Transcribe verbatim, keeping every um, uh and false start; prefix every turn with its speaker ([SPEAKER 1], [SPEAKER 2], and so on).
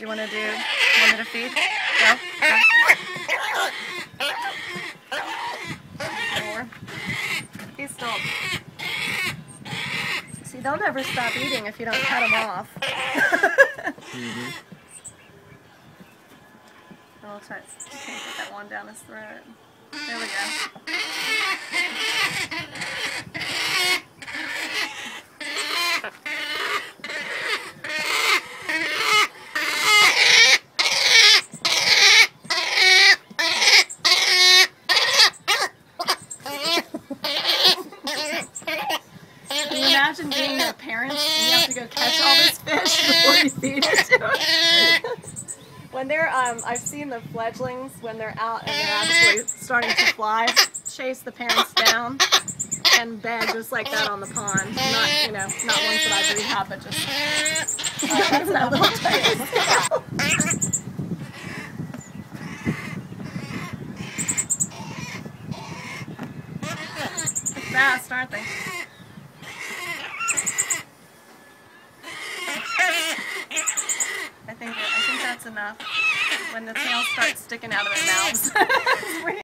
[SPEAKER 1] you want to do? Want me to feed? Go. Go. More. He's still. See, they'll never stop eating if you don't cut them off.
[SPEAKER 2] Mm-hmm.
[SPEAKER 1] I'll try to get that one down his throat. There we go. Can you imagine being their parents and you have to go catch all this fish before you feed it to them? When they're, um, I've seen the fledglings when they're out and they're actually starting to fly, chase the parents down and beg just like that on the pond. Not, you know, not ones that I've rehab, but just uh, that's that little taste. They're fast, aren't they? I think I think that's enough. When the tails start sticking out of their mouths.